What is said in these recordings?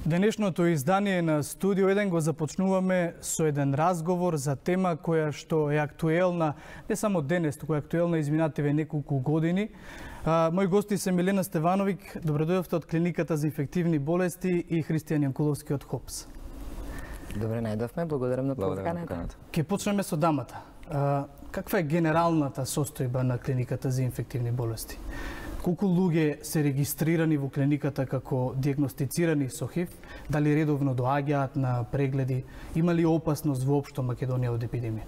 Денешното издание на Студио 1 го започнуваме со еден разговор за тема која што е актуелна не само денес, туку е актуелна изминативе неколку години. Мои гости се Милена Стевановиќ, добродојавте од Клиниката за инфективни болести, и Христијан Јанкуловски од ХОПС. Добре најдовме, благодарам на поканата. Ке почнеме со дамата. Каква е генералната состојба на Клиниката за инфективни болести? Колку луѓе се регистрирани во клиниката како диагностицирани со ХИВ? Дали редовно доаѓаат на прегледи? Има ли опасност воопшто Македонија од епидемија?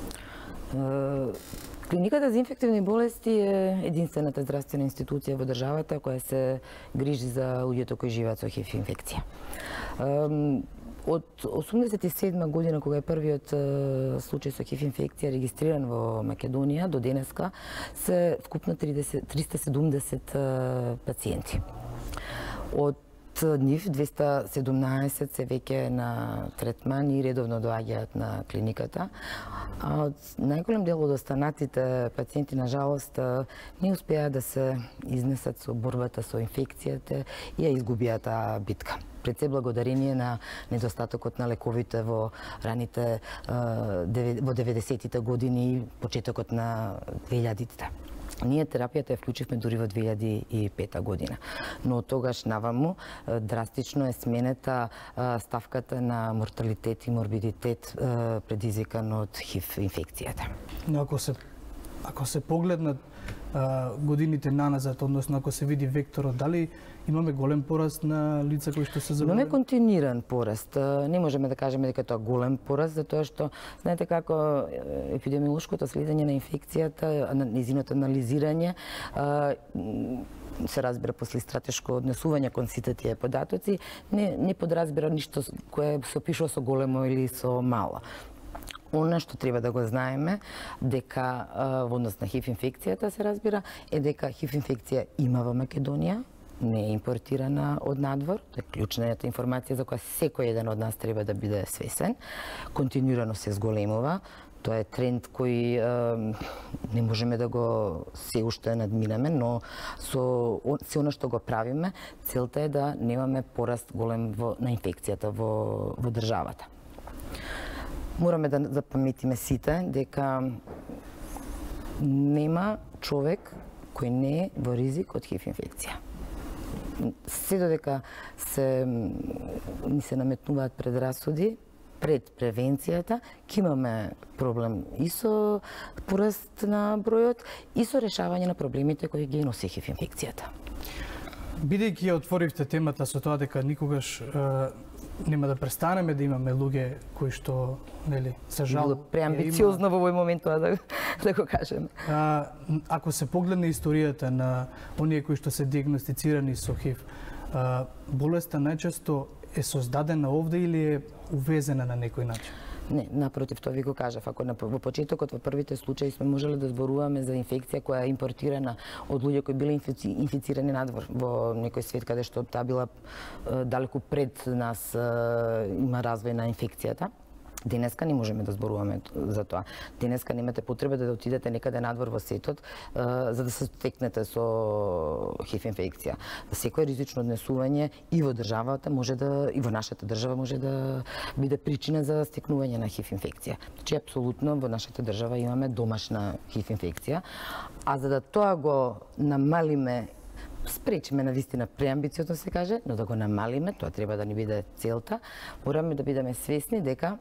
Клиниката за инфективни болести е единствената здравствена институција во државата која се грижи за луѓето кои живеат со ХИВ инфекција. Од 1987 година, кога е првиот случај со ХИВ инфекција регистриран во Македонија, до денеска се вкупно 370 пациенти. Од нив 217 се веќе на третман и редовно доаѓаат на клиниката. А од најголем дел од останатите пациенти, на жалост, не успеа да се изнесат со борбата со инфекцијата и ја изгубија таа битка. Пред се благодарение на недостатокот на лековите во раните во 90-тите години и почетокот на 2000-тите. Ние терапијата ја вклучивме дури во 2005 година. Но од тогаш наваму драстично е сменета ставката на морталитет и морбидитет предизвикан од ХИВ инфекцијата. Но ако се погледнат годините наназад, односно ако се види векторот, дали имаме голем пораст на лица кои што се заболели? Имаме континуиран пораст. Не можеме да кажеме дека тоа голем пораст, затоа што знаете како епидемиолошкото следење на инфекцијата, нејзиното анализирање се разбира после стратешко однесување кон сите тие податоци, не подразбира ништо кое се опишува со големо или со мало. Она што треба да го знаеме, дека во однос на ХИВ инфекцијата се разбира, е дека ХИВ инфекција има во Македонија, не е импортирана од надвор, тоа е клучната информација за која секој еден од нас треба да биде свесен. Континуирано се зголемува, тоа е тренд кој не можеме да го се уште надминеме, но со се она што го правиме, целта е да немаме пораст голем на инфекцијата во државата. Мораме да запаметиме сите дека нема човек кој не е во ризик од ХИВ инфекција. Се додека ни се наметнуваат предрасуди пред превенцијата, ќе имаме проблем и со пораст на бројот и со решавање на проблемите кои ги носи ХИВ инфекцијата. Бидејќи ја отворивте темата со тоа дека никогаш нема да престанеме да имаме луѓе кои што, нели, за жал... Било преамбициозно во овој момент тоа да го кажем. Ако се погледне историјата на оние кои што се диагностицирани со ХИВ, болеста најчесто е создадена овде или е увезена на некој начин? Не, напротив, тоа ви го кажав. Ако во почетокот, во првите случаи сме можеле да зборуваме за инфекција која е импортирана од луѓе кои биле инфицирани надвор во некој свет каде што таа била далеку пред нас, има развој на инфекцијата. Денеска не можеме да зборуваме за тоа. Денеска немате потреба да отидете некаде надвор во светот за да се стекнете со ХИВ инфекција. Секое ризично однесување и во државата може да и во нашата држава може да биде причина за стекнување на ХИВ инфекција. Значи апсолутно во нашата држава имаме домашна ХИВ инфекција, а за да тоа го намалиме, спречиме на вистина преамбициозно се каже, но да го намалиме, тоа треба да ни биде целта, мораме да бидеме свесни дека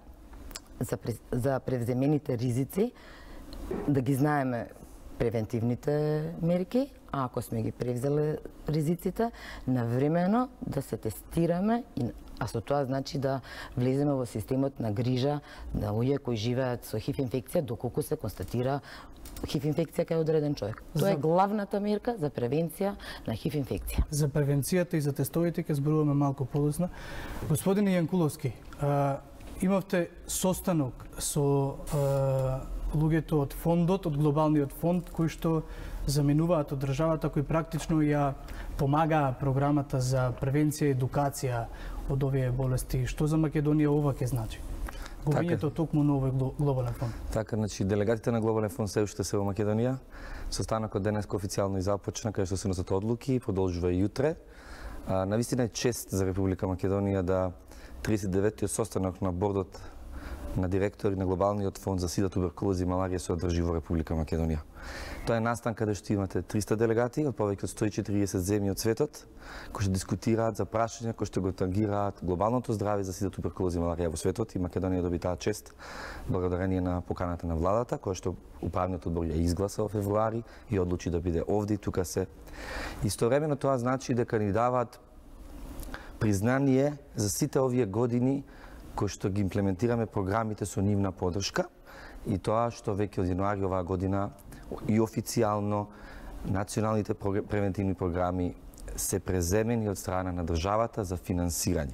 за превземените ризици, да ги знаеме превентивните мерки, а ако сме ги превзеле ризиците, навремено да се тестираме, а со тоа значи да влеземе во системот на грижа на луѓе кои живеат со ХИВ инфекција, доколку се констатира ХИВ инфекција кај одреден човек. Тоа е главната мерка за превенција на ХИВ инфекција. За превенцијата и за тестовите ќе зборуваме малку подоцна. Господине Јанкуловски, имавте состанок со луѓето од фондот, од глобалниот фонд, кои што заменуваат од државата, кои практично ја помагаа програмата за превенција и едукација од овие болести. Што за Македонија ова ќе значи? Губењето токму на овој глобален фонд. Така, значи делегатите на глобален фонд се уште се во Македонија. Состанокот денес официјално и започна, каде што се носат одлуки, продолжува и јутре. Навистина е чест за Република Македонија да 39-тиот состанок на бордот на директори на Глобалниот фонд за сида, туберкулоза и маларија се одржи во Република Македонија. Тоа е настан каде што имате 300 делегати од повеќе од 140 земји од светот, кои што дискутираат за прашања кои што го тангираат глобалното здраве за сида, туберкулоза и маларија во светот, и Македонија доби таа чест благодарение на поканата на владата, која што управниот одбор ја изгласа во февруари и одлучи да биде овде и тука се. Истовремено тоа значи дека ни даваат признание за сите овие години кои што ги имплементираме програмите со нивна поддршка, и тоа што веќе од јануари оваа година и официјално националните превентивни програми се преземени од страна на државата за финансирање.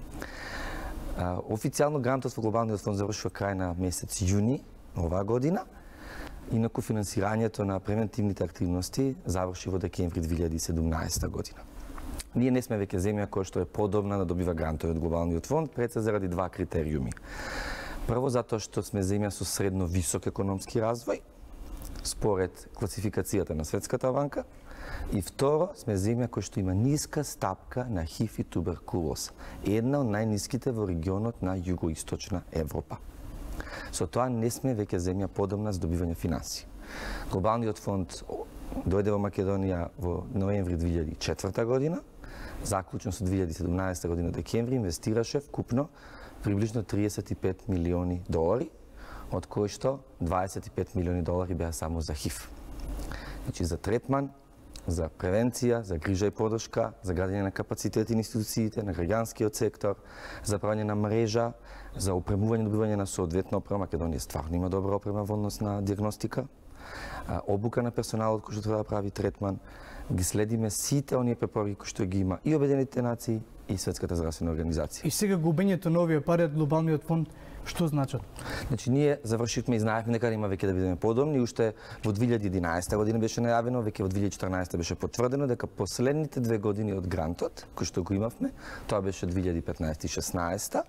Официјално грантот во Глобалниот фонд завршува крај на месец јуни оваа година, инаку финансирањето на превентивните активности заврши во декември 2017 година. Ние не сме веќе земја која што е подобна да добива грантови од Глобалниот фонд, пред се заради два критериуми. Прво, затоа што сме земја со средно висок економски развој, според класификацијата на Светската банка, и второ, сме земја која што има ниска стапка на ХИВ и туберкулоза, една од најниските во регионот на југоисточна Европа. Со тоа не сме веќе земја подобна за добивање финанси. Глобалниот фонд дојде во Македонија во ноември 2004 година, заклучно со 2017 година декември, инвестираше вкупно приближно 35 милиони долари, од кои што 25 милиони долари беа само за ХИВ. Значи за третман, за превенција, за грижа и поддршка, за градење на капацитети на институциите, на граѓанскиот сектор, за правење на мрежа, за опремување и добивање на соодветна опрема. Македонија стварно има добра опрема во однос на диагностика, обука на персоналот кој што треба да прави третман. Ги следиме сите оние препораки кои што ги има и Обединетите нации и Светската здравствена организација. И сега губењето на овие пари од Глобалниот фонд што значат? Значи ние завршивме и знаевме дека има веќе да бидеме подобни. Уште во 2011 година беше најавено, веќе во 2014 беше потврдено дека последните 2 години од грантот кој што го имавме, тоа беше 2015 и 16,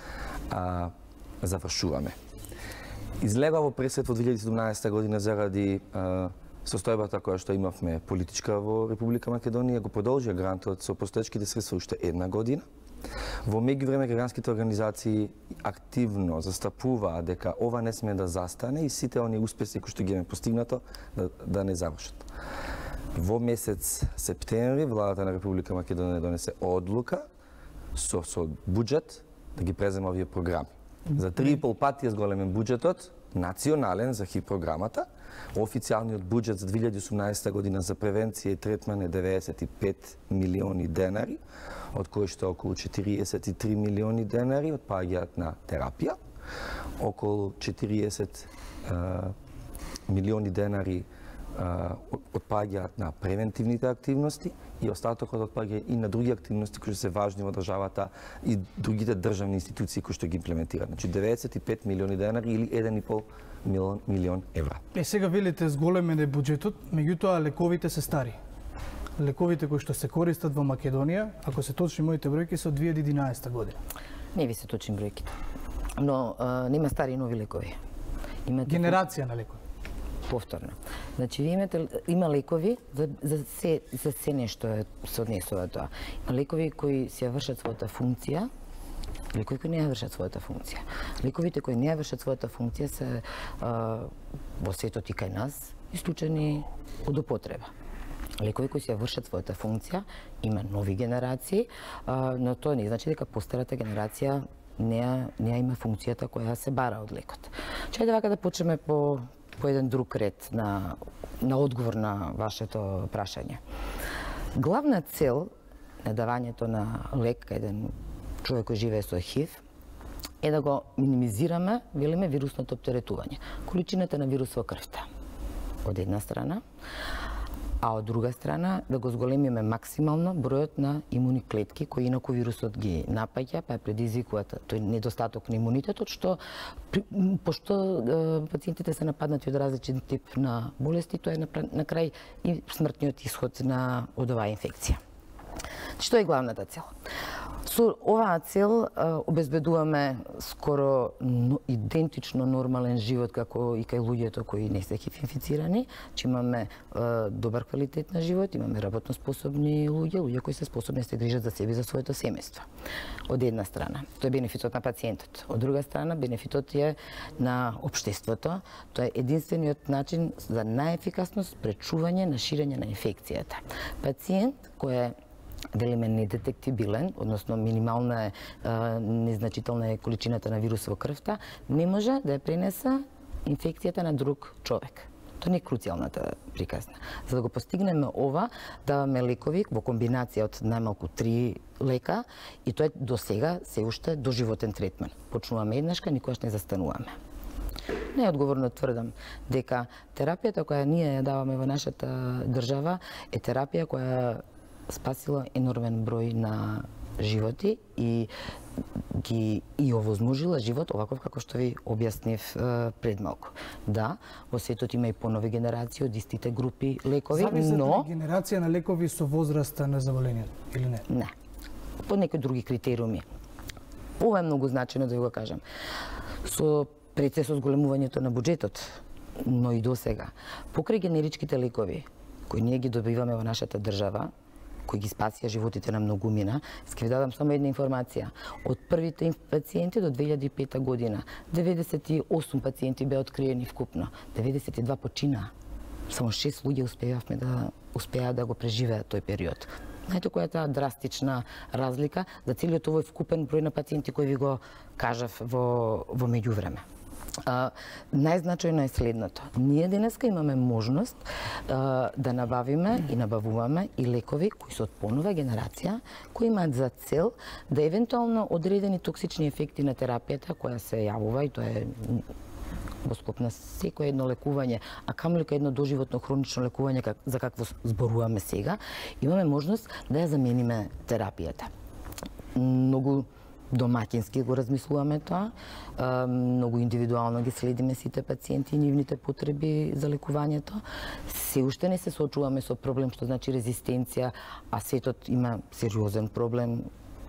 завршуваме. Излегува во пресвет во 2017 година заради состојбата која што имавме политичка во Република Македонија, го продолжија грантот со постоечките средства уште една година. Во меѓувреме граѓанските организации активно застапуваа дека ова не сме да застане и сите оние успеси кои што ги имаме постигнато да не завршат. Во месец септември владата на Република Македонија донесе одлука со буџет да ги презема овие програми. За 3,5 пати е зголемен буџетот национален за ХИВ програмата. Официјалниот буџет за 2018 година за превенција и третман е 95 милиони денари, од кои што околу 43 милиони денари отпаѓаат на терапија, околу 40 милиони денари отпаѓаат на превентивните активности и остатокот отпаѓа и на други активности кои се важни во државата и другите државни институции кои што ги имплементираат. Значи 95 милиони денари или 1,5 милион евра. Сега велите зголемен е буџетот, меѓутоа лековите се стари. Лековите кои што се користат во Македонија, ако се точни моите бројки, се од 2011 година. Не ви се точни бројките. Но нема стари и нови лекови. Генерација на лекови. Повторно. Значи, има лекови за се нешто се однесува тоа. Има лекови кои си ја вршат својата функција, лекови кои не ја вршат својата функција. Лековите кои не ја вршат својата функција се во светот и кај нас исклучени од употреба. Лекови кои си ја вршат својата функција, има нови генерации, но тоа не значи дека постарата генерација не има функцијата која се бара од лекот. Чајде вака да почнеме по еден друг ред на одговор на вашето прашање. Главна цел на давањето на лек кај еден човек кој живее со ХИВ е да го минимизираме, велиме, вирусното оптеретување, количината на вирус во крвта. Од една страна, а од друга страна да го зголемиме максимално бројот на имуни клетки кои инаку вирусот ги напаѓа, па предизвикуваат тој недостаток на имунитетот, што пошто пациентите се нападнати од различен тип на болести, тоа е на крај и смртниот исход од оваа инфекција. Што е главната цел? Со оваа цел обезбедуваме скоро идентично нормален живот како и кај луѓето кои не се ХИВ инфицирани, че имаме добар квалитет на живот, имаме работно способни луѓе кои се способни да се грижат за себе и за своето семејство. Од една страна, тоа е бенефитот на пациентот. Од друга страна, бенефитот е на општеството. Тоа е единствениот начин за најефикасно спречување на ширење на инфекцијата. Пациент кој е велиме недетектибилен, односно минимална е, незначителна е количината на вирус во крвта, не може да ја пренеса инфекцијата на друг човек. Тоа не е круцијалната приказна. За да го постигнеме ова, даваме лекови во комбинација од најмалку 3 лека и тоа е до сега се уште доживотен третман. Почнуваме еднашка, никогаш не застануваме. Неодговорно тврдам дека терапијата која ние ја даваме во нашата држава е терапија која спасила енормен број на животи и ги овозможила живот оваков како што ви објаснив пред малку. Да, во светот има и понови генерации од истите групи лекови, но генерација на лекови со возраста на заболението или не? Не. По некои други критериуми. Ова е многу значајно да ви го кажам. Со процесот зголемувањето на буџетот, но и до сега, покрај генеричките лекови кои ние ги добиваме во нашата држава, кои ги спасија животите на многумина, ќе ви дадам само една информација. Од првите пациенти до 2005 година, 98 пациенти беа откриени вкупно, 92 починаа. Само 6 луѓе успеа да го преживеат тој период. Знаете која е таа драстична разлика за целиот овој вкупен број на пациенти кои ви го кажав во меѓувреме. Најзначајно е следното. Ние денеска имаме можност да набавиме и набавуваме и лекови кои се од понова генерација, кои имаат за цел да евентуално одредени токсични ефекти на терапијата која се јавува, и тоа е во склоп на секој едно лекување, а камо едно доживотно хронично лекување за какво зборуваме сега, имаме можност да ја замениме терапијата. Многу домаќински го размислуваме тоа, многу индивидуално ги следиме сите пациенти и нивните потреби за лекувањето. Се уште не се соочуваме со проблем што значи резистенција, а светот има сериозен проблем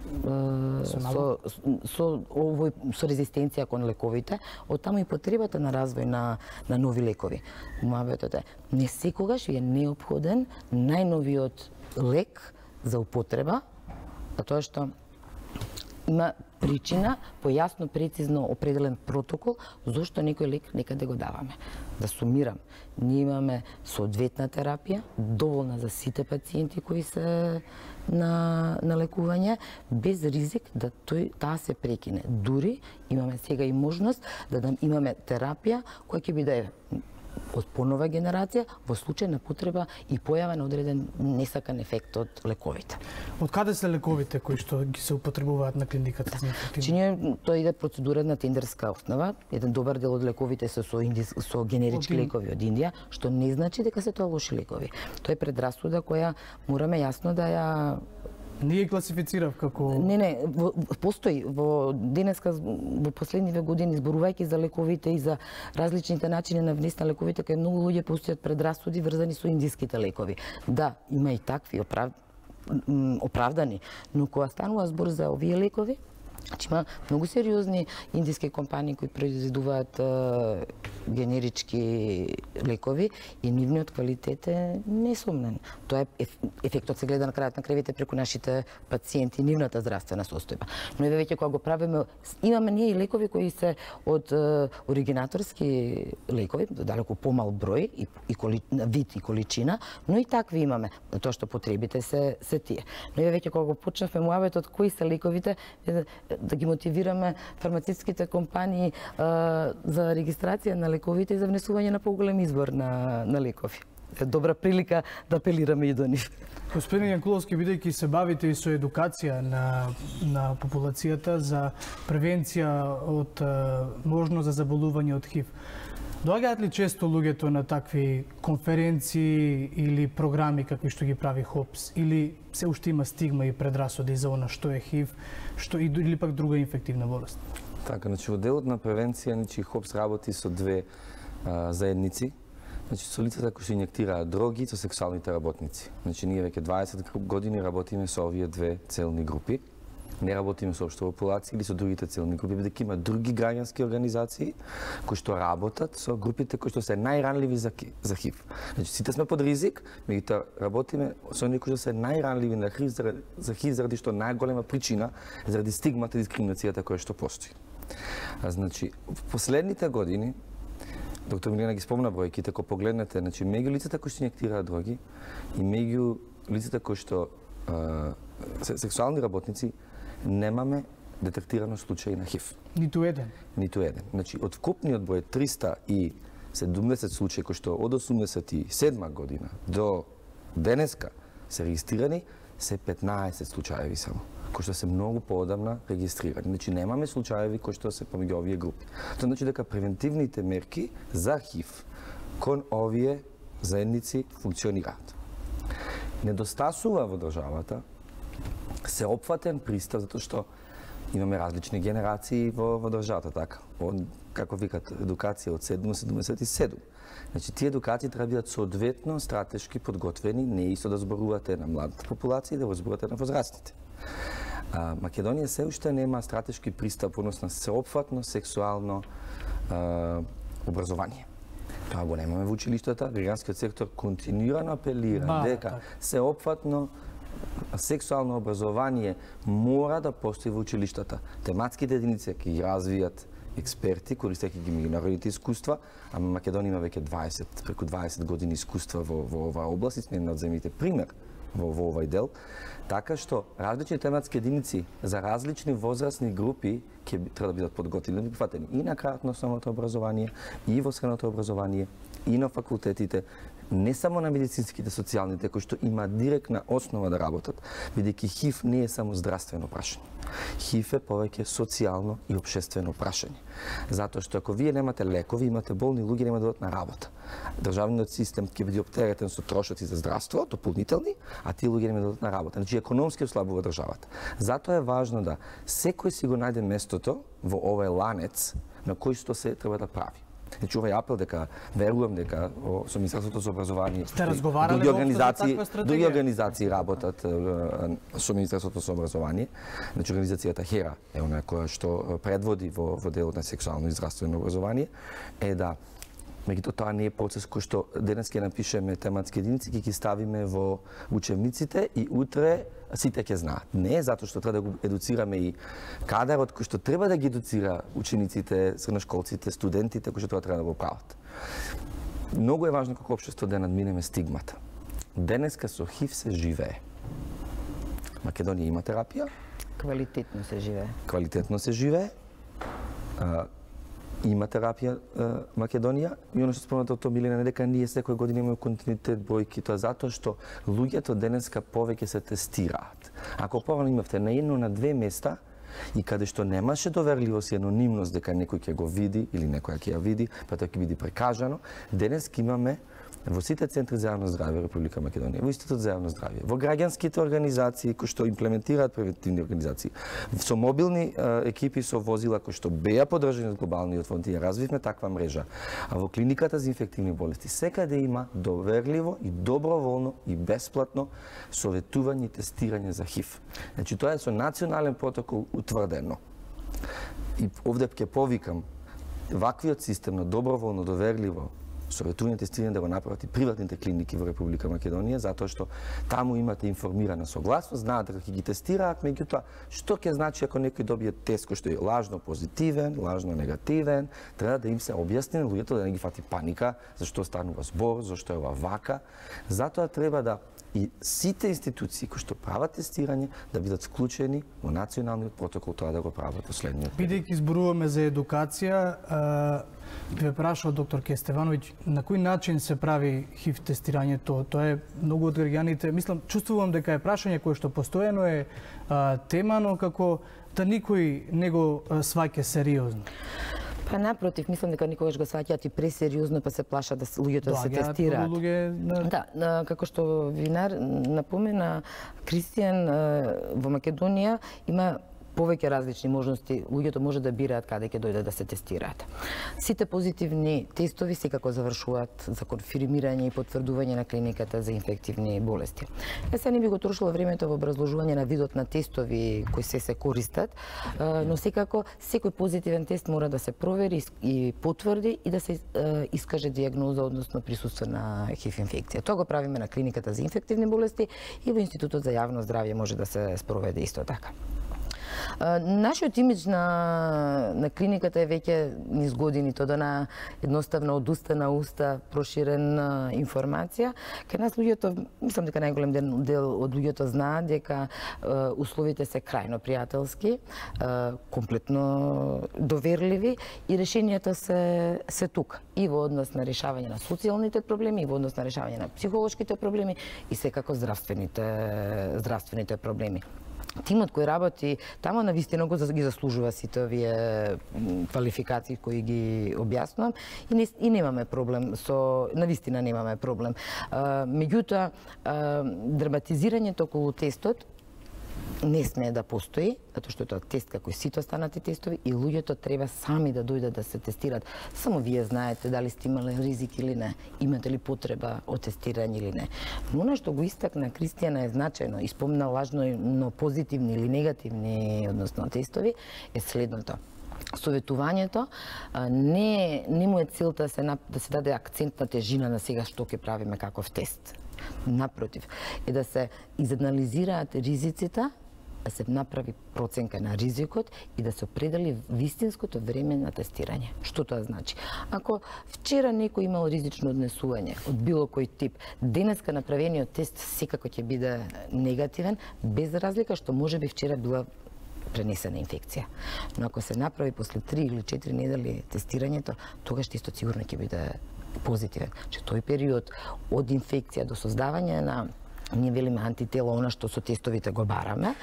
со резистенција кон лековите, оттаму и потребата на развој на нови лекови. Муабетот е, не секогаш ви е неопходен најновиот лек за употреба, а тоа што има причина по јасно, прецизно определен протокол зошто некој лек некаде го даваме. Да сумирам, ние имаме соодветна терапија, доволна за сите пациенти кои се на лекување, без ризик да таа се прекине. Дури имаме сега и можност да имаме терапија која ќе биде од понова генерација во случај на потреба и појава на одреден несакан ефект од лековите. Од каде се лековите кои што ги се употребуваат на клиниката за инфективни? Тоа иде процедура на тендерска основа. Еден добар дел од лековите се со генерички лекови од Индија, што не значи дека се тоа лоши лекови. Тоа е предрасуда која мораме јасно да ја не ја класифицирав како... Не, постои. Денеска, во последниве години, зборувајќи за лековите и за различните начини на внес на лековите, кај многу луѓе постојат предрасуди врзани со индиските лекови. Да, има и такви оправдани, но кога станува збор за овие лекови, има многу сериозни индиски компании кои произведуваат генерички лекови и нивниот квалитет е несомнен. Тоа е ефектот се гледа на крајот на кревите преку нашите пациенти и нивната здравствена состојба. Но еве веќе кога го правиме, имаме ние и лекови кои се од оригинаторски лекови, далеку помал број и вид и количина, но и такви имаме. Тоа што потребите се тие. Но еве веќе кога го почнавме муабетот кои се лековите, да ги мотивираме фармацевтските компании за регистрација на лековите и за внесување на поголем избор на лекови. Добра прилика да апелираме и до нив. Господин Јанкуловски, бидејќи се бавите и со едукација на популацијата за превенција од можност за заболување од ХИВ, доаѓаат ли често луѓето на такви конференции или програми какви што ги прави ХОПС, или се уште има стигма и предрасуди за она што е ХИВ, што или пак друга инфективна болест? Така, значи во делот на превенција, ХОПС работи со две заедници. Значи, со лицата кои се инјектираат дроги, со сексуалните работници. Значи, ние веќе 20 години работиме со овие две целни групи. Не работиме со општа популација или со другите целни групи, бидејќи има други граѓански организации кои што работат со групите кои што се најранливи за ХИВ. Значи, сите сме под ризик, меѓутоа работиме со оние кои што се најранливи на ХИВ за ХИВ заради што најголема причина заради стигмата и дискриминацијата која што постои. Значи, в последните години доктор Милена ги спомна бројките, ако погледнете, значи меѓу лицата кои што инјектираат дроги и меѓу лицата кои што сексуални работници немаме детектирано случаи на ХИВ. Ниту еден. Ниту еден. Значи, од вкупниот број 370 случаи кои што од 87 година до денеска се регистрирани, се 15 случаеви само, кои што се многу поодамна регистрирани. Значи, немаме случаеви кои што се помеѓу овие групи. Тоа значи дека превентивните мерки за ХИВ кон овие заедници функционираат. Недостасува во државата сеопфатен пристап, затоа што имаме различни генерации во државата, така. Како викат, едукација од 7 до 77. Значи, тие едукации треба да бидат соодветно стратешки подготвени, не исто да зборувате на младата популација и да го зборувате на возрастните. Македонија се уште нема стратешки пристап, односно сеопфатно сексуално образование. Тоа го немаме во училиштата, граѓанскиот сектор континуирано апелира дека сеопфатно сексуално образование мора да постои во училиштата. Тематските единици ќе ги развијат експерти, користејќи ги меѓународните искуства, а Македонија има веќе преку 20 години искуства во оваа област и сме една од земјите пример во овој дел, така што различни тематски единици за различни возрастни групи ќе треба да бидат подготвени, да прифатени и на крајот на основното образование, и во средното образование, и на факултетите, не само на медицинските, социјалните, кои што има директна основа да работат, бидејќи ХИВ не е само здравствено прашање. ХИВ е повеќе социјално и општествено прашање. Затоа што ако вие немате лекови, имате болни луѓе, нема да одат на работа. Државниот систем ќе биде оптеретен со трошоци за здравство, дополнителни, а тие луѓе нема да одат на работа. Значи економски ослабува државата. Затоа е важно да секој си го најде местото во овој ланец на кој што се треба да прави. Значи, овој апел дека верувам дека со Министерството за образование други организации работат со Министерството за образование. Значи, организацијата ХЕРА е она која што предводи во делот на сексуално и здравствено образование, е да меѓутоа тоа не е процес кој што денес ќе напишеме тематски единици, ќе ги ставиме во учебниците и утре сите ќе знаат. Не, затоа што треба да го едуцираме и кадарот кој што треба да ги едуцира учениците, средношколците, студентите кои што треба да го прават. Многу е важно како општество да надминеме стигмата. Денеска со ХИВ се живее. Македонија има терапија. Квалитетно се живее. Квалитетно се живее. Има терапија Македонија и оно што спомнате од Милена не дека ние секоја година имаме континуитет бројки, тоа затоа што луѓето денеска повеќе се тестираат. Ако порано имавте на едно на две места и каде што немаше доверливост и анонимност дека некој ќе го види или некоја ќе ја види, па тоа ќе биде прекажано, денеска имаме во сите центри за јавно здравје во Република Македонија, во Институт за јавно здравје, во граѓанските организации кои што имплементираат превентивни организации, со мобилни екипи со возила кои што беа поддржани од глобалниот фонд и развивме таква мрежа. А во клиниката за инфективни болести секаде има доверливо и доброволно и бесплатно советување и тестирање за ХИВ. Значи тоа е со национален протокол утврдено. И овде ќе повикам ваквиот систем на доброволно доверливо советување тестирање да го направат и приватните клиники во Република Македонија, затоа што таму имате информирана согласност, знаат дека ќе ги тестираат, меѓутоа што ќе значи ако некој добие тест кој што е лажно позитивен, лажно негативен, треба да им се објасни на луѓето да не ги фати паника, зашто станува збор, зашто е ова вака. Затоа треба да и сите институции кои што прават тестирање да бидат вклучени во националниот протокол, тоа да го прават последниот. Бидејќи зборуваме за едукација, ве прашал доктор Кестевановиќ, на кој начин се прави ХИВ тестирањето? Тоа е многу од граѓаните, мислам, чувствувам дека е прашање кое што постојано е тема, но како да никој не го сваќа сериозно. Па напротив, мислам дека никогаш го сваќаат и пресериозно, па се плашат да луѓето да се тестираат. Да, како што Винар напомена, Кристијан во Македонија има повеќе различни можности, луѓето може да бираат каде ќе дојдат да се тестираат. Сите позитивни тестови секако завршуваат за конфирмирање и потврдување на клиниката за инфективни болести. Сега не би го трошила времето во образложување на видот на тестови кои се користат, но секако секој позитивен тест мора да се провери и потврди и да се искаже дијагноза, односно присуство на ХИВ инфекција. Тоа го правиме на клиниката за инфективни болести и во Институтот за јавно здравје може да се спроведе исто така. Нашиот имидж на клиниката е веќе низ години, тоа да едноставно од уста на уста проширена информација. Кај нас луѓето, мислам дека најголем дел од луѓето знаат дека условите се крајно пријателски, комплетно доверливи и решенијата се тука. И во однос на решавање на социјалните проблеми, и во однос на решавање на психолошките проблеми и секако здравствените проблеми. Тимот кој работи тамо навистина ги заслужува сите овие квалификации кои ги објаснувам и немаме проблем со навистина немаме проблем. Меѓутоа драматизирањето околу тестот не смее да постои, затоа што тоа тест како и сите останати тестови и луѓето треба сами да дојдат да се тестираат. Само вие знаете дали сте имале ризик или не, имате ли потреба од тестирање или не. Но она што го истакна Кристијана е значајно и спомна лажно, но позитивни или негативни, односно тестови, е следното. Советувањето не му е целта да се даде акцент на тежина на сега што ќе правиме каков тест. Напротив, е да се изанализираат ризиците, да се направи проценка на ризикот и да се определи вистинското време на тестирање. Што тоа значи? Ако вчера некој имал ризично однесување од било кој тип, денеска направениот тест секако ќе биде негативен, без разлика што можеби вчера била пренесена инфекција. Но ако се направи после 3 или 4 недели тестирањето, тогаш исто сигурно ќе биде позитивен. Че тој период од инфекција до создавање на ние велиме антитела, она што со тестовите го бараме,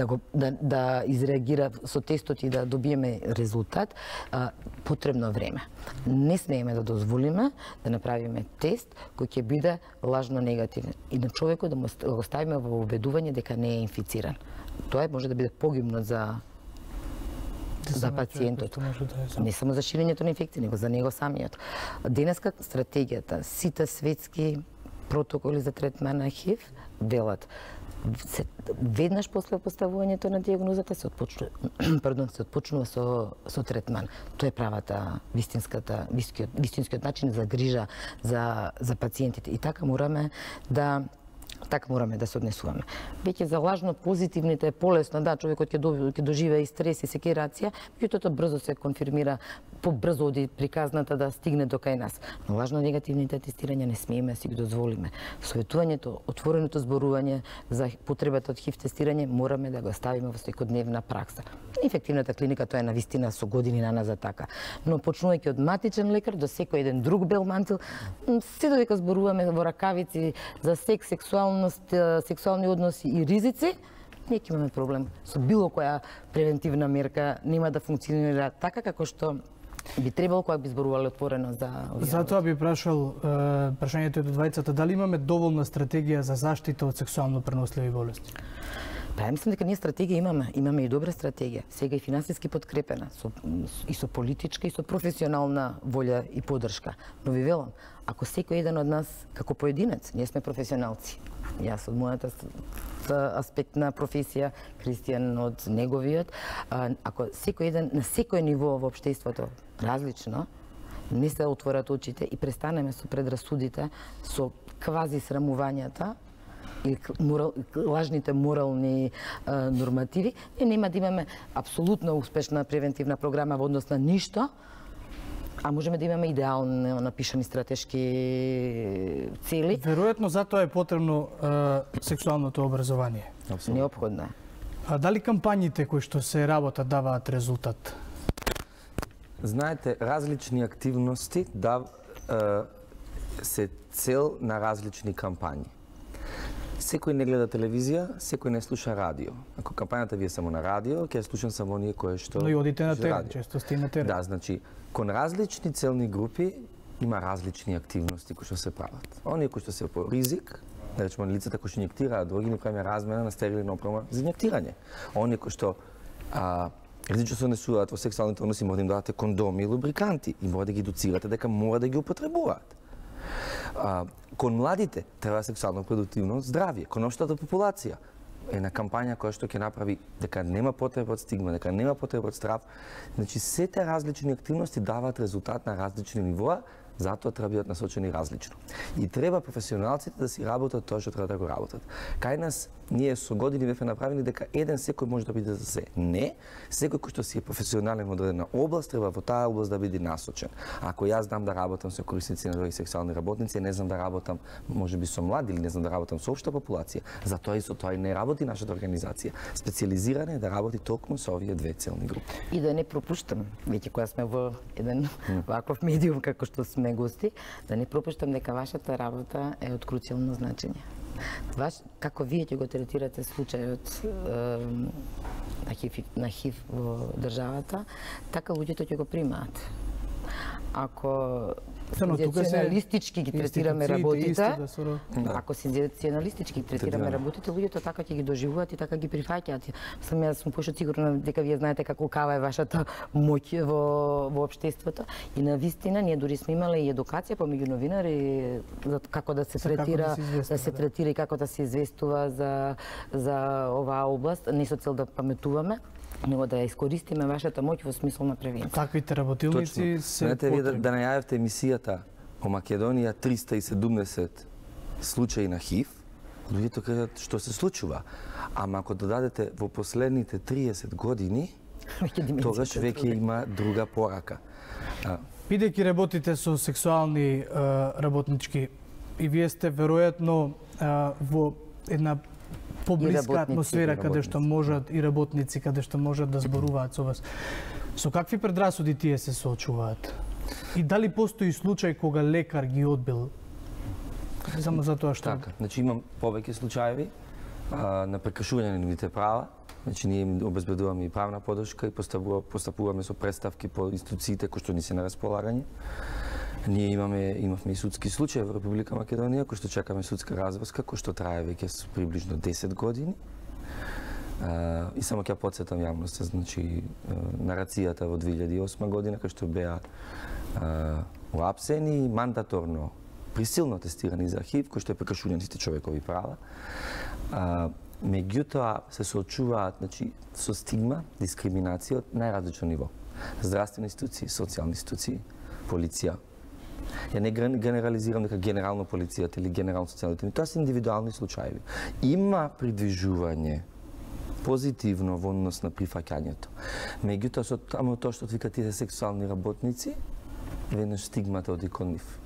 да изреагира со тестот и да добиеме резултат, потребно време. Не смееме да дозволиме да направиме тест кој ќе биде лажно негативен и на човекот да го ставиме во убедување дека не е инфициран. Тоа може да биде погибно за пациентот. Не само за ширењето на инфекција, него за него самиот. Денеска стратегијата, сите светски протоколи за третман на ХИВ велат веднаш после поставувањето на дијагнозата се отпочнува со третман. Тоа е правата вистинскиот начин за грижа за пациентите и така мораме да се однесуваме. Веќе за лажно позитивните е полесно, да, човекот ќе доживее и стрес и секирација, меѓутоа тоа брзо се конфирмира, побрзо оди приказната да стигне до кај нас. Но лажно негативните тестирања не смееме да си ги дозволиме. Советувањето, отвореното зборување за потребата од ХИВ тестирање мораме да го ставиме во секојдневна пракса. Инфективната клиника тоа е навистина со години наназад така, но почнувајќи од матичен лекар до секој еден друг белмантил, се додека зборуваме во ракавици за секс, сексуални односи и ризици, ние ќе имаме проблем со било која превентивна мерка, нема да функционира така како што би требало кога би зборувале отворено за овие. Затоа би прашал прашањето до двајцата, дали имаме доволна стратегија за заштита од сексуално преносливи болести? Па, мислам дека ние стратегија имаме и добра стратегија, сега и финансиски подкрепена, и со политичка и со професионална волја и поддршка. Но ви велам, ако секој еден од нас, како поединец, ние сме професионалци. Јас од мојата аспект на професија, Кристијан од неговиот, ако секој еден на секој ниво во општеството различно, не се отворат очите и престанеме со предрасудите, со квази срамувањата, и лажните морални нормативи, нема да имаме апсолутно успешна превентивна програма во однос на ништо, а можеме да имаме идеално напишани стратешки цели. Веројатно затоа е потребно сексуалното образование. Неопходно е. А дали кампањите кои што се работат даваат резултат? Знаете, различни активности се цел на различни кампањи. Секој не гледа телевизија, секој не слуша радио. Ако кампањата ви е само на радио, ќе слушам само оние кои што... Но и одите на терен, често сте на терен. Да, значи, кон различни целни групи има различни активности кои што се прават. Оние кои што се по ризик, да речеме лицата кои што инјектираат, други ни правиме размена на стерилна опрема за инјектирање. Оние кои што Различно се однесуваат во сексуалните односи, може да им дадете кондоми и лубриканти и може да ги едуцирате дека мора да ги употребуваат. Кон младите треба сексуално продуктивно здравје, кон општата популација една кампања која што ќе направи дека нема потреба од стигма, дека нема потреба од страв. Значи сите различни активности даваат резултат на различни нивоа, затоа треба бидат насочени различно. И треба професионалците да си работат тоа што треба да го работат. Кај нас ние со години бевме направени дека еден секој може да биде за се. Не, секој кој што си е професионален во одредена област треба во таа област да биде насочен. Ако јас знам да работам со корисници на други сексуални работници, не знам да работам можеби со млади или не знам да работам со општа популација, затоа и со тоа и не работи нашата организација. Специализирана е да работи токму со овие две целни групи. И да не пропуштам, веќе кога сме во еден ваков медиум како што сме гости, да не пропуштам дека вашата работа е од круцијално значење. Како вие ќе го третирате случајот на ХИВ во државата, така луѓето ќе го примаат. Ако сензационалистички ги третираме работите, ако сензационалистички ги третираме работите, луѓето така ќе ги доживуваат и така ги прифаќаат. Јас сум пошто сигурна дека вие знаете каква е вашата моќ во општеството и навистина ние дури сме имале и едукација помеѓу новинари за како да се третира, и како да се известува за оваа област, не со цел да паметуваме, него да ја искористиме вашата моќ во смисол на превенција. Таквите работилници се потребни. Вие да најавите емисијата во Македонија 370 случаи на ХИВ, луѓето кажат што се случува. Ама ако додадете во последните 30 години, тогаш веќе има друга порака. Бидејќи работите со сексуални работнички и вие сте веројатно во една поблиска атмосфера каде што можат и работници каде што можат да зборуваат со вас. Со какви предрасуди тие се соочуваат? И дали постои случај кога лекар ги одбил само затоа што така, значи имам повеќе случаеви на прекршување на нивните права. Значи ние им обезбедуваме и правна поддршка и постапуваме со представки по институциите кои што ни се на располагање. Ние имавме и судски случаи во Република Македонија, кој што чекаме судска разврска, кој што трае веќе приближно 10 години. И само ќе потсетам јавноста, значи нарацијата во 2008 година, кој што беа уапсени мандаторно присилно тестирани за ХИВ, кој што е прекршување сите човекови права. Меѓутоа се соочуваат, значи, со стигма, дискриминација од најразлично ниво. Здравствени институции, социјални институции, полиција. Ја не генерализирам дека генерално полицијата или генерално социјалните, тоа се индивидуални случаи. Има придвижување позитивно во однос на прифаќањето. Меѓутоа со тоа што викаат тие сексуални работници, веднаш стигмата оди кон нив.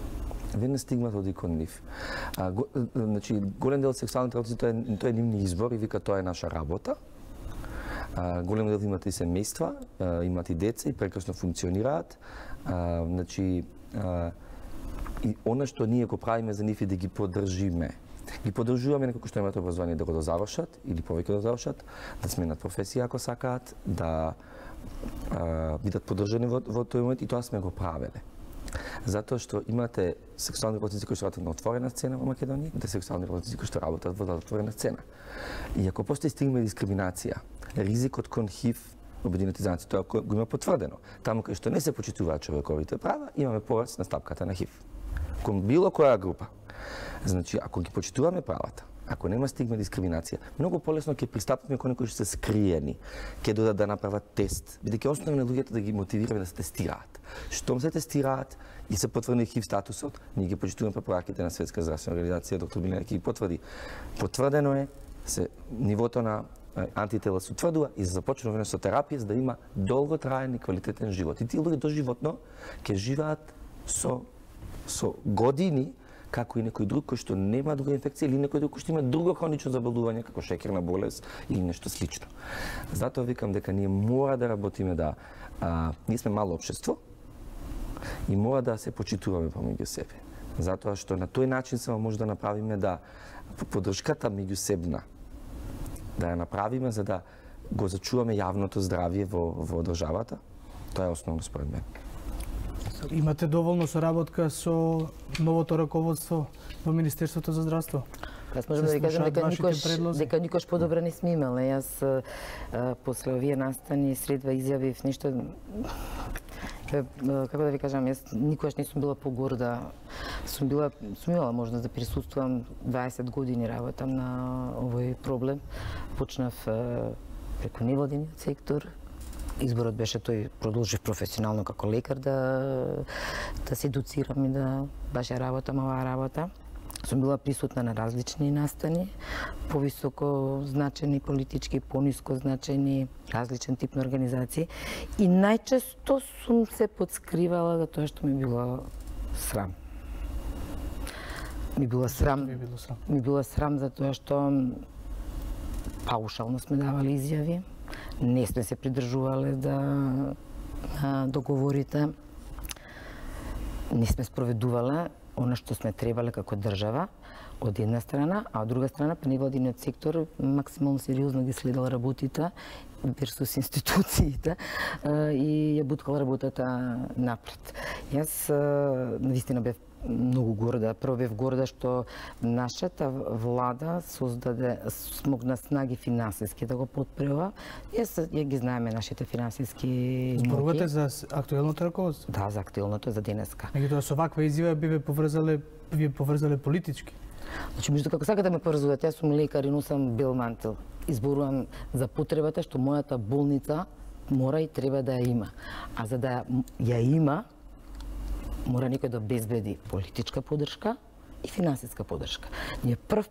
Значи, голем дел од сексуалните работници тоа е нивни избор и вика тоа е наша работа. Голем дел имат и семејства, имат и деца и прекрасно функционираат. Значи, и она што ние го правиме за нив е да ги поддржиме. Ги поддржуваме некако што имаат образование да го дозавршат или повеќе да завршат, да сменат професија ако сакаат, да бидат поддржани во тој момент и тоа сме го правеле. Затоа што имате сексуални работници кои што работат на отворена сцена во Македонија, имате сексуални работници кои што работат во отворена сцена. И ако постои стигма и дискриминација, ризикот кон ХИВ, Обединените нации, тоа го има потврдено. Таму кај што не се почитуваат човековите права, имаме пораст на стапката на ХИВ. Кон било која група. Значи, ако ги почитуваме правата, ако нема стигма и дискриминација, многу полесно ќе пристапиме кон некои што се скриени, ќе додат да направат тест, бидејќи основно на луѓето да ги мотивираме да се тестираат. Штом се тестираат и се потврди ХИВ статусот, ние ги почитуваме препораките на Светска здравствена организација, доктор Билина ќе ги потврди. Потврдено е, нивото на антитела се утврдува и започнува со терапија за да има долготраен и квалитетен живот. И тие луѓе доживотно ќе живеат со години како и некој друг кој што нема друга инфекција или некој друг кој што има друго хронично заболување како шеќерна болест или нешто слично. Затоа викам дека ние мора да работиме ние сме мало општество и мора да се почитуваме помеѓу себе. Затоа што на тој начин само може да направиме да поддршката меѓусебна да ја направиме за да го зачуваме јавното здравје во државата. Тоа е основно според мен. Имате доволно соработка со новото раководство во Министерството за здравство? Јас можам да ви кажам дека никош подобро не сме имале. Јас после овие настани средва изјавив нешто, како да ви кажам, јас никогаш не сум била погорда. Сум имала можност да присуствувам 20 години работам на овој проблем. Почнав преку невладиниот сектор. Изборот беше тој, продолжив професионално како лекар да се едуцирам и да баш работам оваа работа. Сум била присутна на различни настани, повисоко значени политички, пониско значени, различен тип на организации и најчесто сум се подскривала за тоа што ми било срам. Ми било срам за тоа што паушално сме давали изјави, не сме се придржувале да договорите, не сме спроведувале она што сме требале како држава од една страна, а од друга страна па невладиниот сектор максимално сериозно ги следел работите версус институциите и ја буткал работата напред. Јас навистина бев многу горда. Прво бев горда што нашата влада смогна снаги финансиски да го подпрева. Ја ги знаеме нашите финансиски Зборувате за актуелното раководство? Да, за актуелното, за денеска. Меѓутоа со ваква изјава би вие поврзале политички. Значи, меѓу како сакате ме поврзувате, јас сум лекар и носам бел мантил. Изборувам за потребата што мојата болница мора и треба да ја има. А за да ја има, мора некој да обезбеди политичка поддршка и финансиска поддршка. Ние прв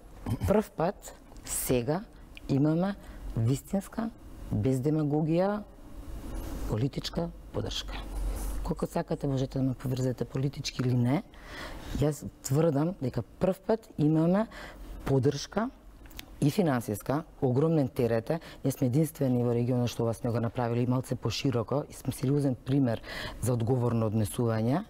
пат сега имаме вистинска, без демагогија, политичка поддршка. Колку сакате можете да ме поврзете политички или не, јас тврдам дека прв пат имаме поддршка и финансиска, огромен терете. Ние сме единствени во регионот што ова сме го направили малце пошироко и сме сериозен пример за одговорно однесување.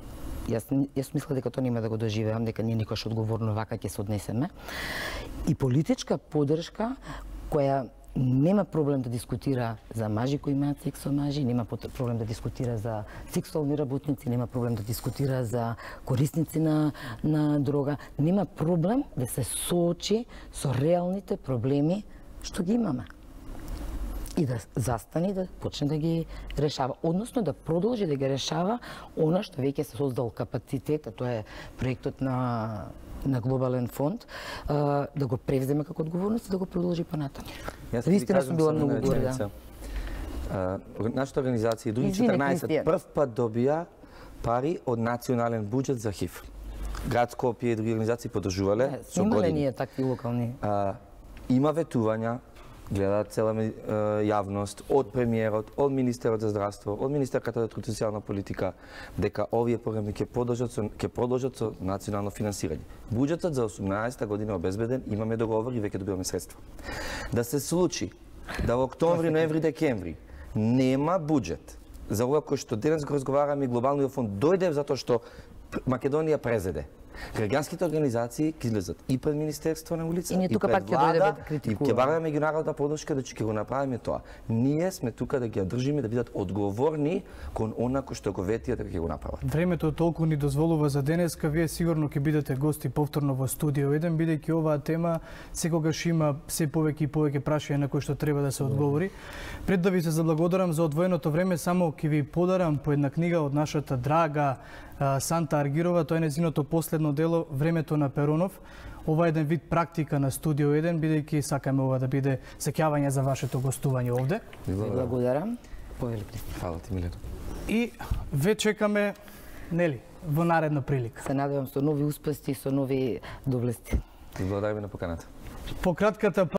Јас мислам дека тоа нема да го доживеам, дека ние никош одговорно вака ќе се однесеме. И политичка поддршка која нема проблем да дискутира за мажи кои имаат секс со мажи, нема проблем да дискутира за сексуални работници, нема проблем да дискутира за корисници на дрога, нема проблем да се соочи со реалните проблеми што ги имаме. И да застани, да почне да ги решава, односно да продолжи да ги решава она што веќе се создал капацитет, а тоа е проектот на глобален фонд, да го превземе како одговорност и да го продолжи понатаму. Вистина сум била многу горда. Нашата организација и други 14 прв пат добија пари од национален буџет за ХИВ. Град Скопје и други организации поддржувале со години. Имале ние такви локални? Има ветувања, гледа цела јавност, од премиерот, од министерот за здравство, од министерката за труд и социјална политика, дека овие програми ќе продолжат со национално финансирање. Буџетот за 18 година обезбеден, имаме договор и веќе добиваме средства. Да се случи да во октомври, ноември, декември нема буџет за ова кој што денес го разговараме и глобалниот фонд дојде затоа што Македонија презеде. Граѓанските организации ќе излезат и пред Министерство на улица, и тука пак ќе дојдеме да критикуваме. Ќе бараме меѓународна поддршка да ќе го направиме тоа. Ние сме тука да ги одржиме да бидат одговорни кон она кој што го ветија да ќе го направат. Времето толку ни дозволува за денеска, вие сигурно ќе бидете гости повторно во студио 1, бидејќи оваа тема секогаш има се повеќе и повеќе прашања на кои што треба да се одговори. Пред да ви се заблагодарам за одвоеното време, само ќе ви подарам по една книга од нашата драга Санта Аргирова, тоа е незиното последно дело Времето на Перонов. Ова е еден вид практика на Студио 1, бидејќи сакаме ова да биде сеќавање за вашето гостување овде. Благодарам. Фала ти, Милено. И ве чекаме, нели, во наредна прилика. Се надевам со нови успеси, со нови доблести. Благодарам на поканата. По кратката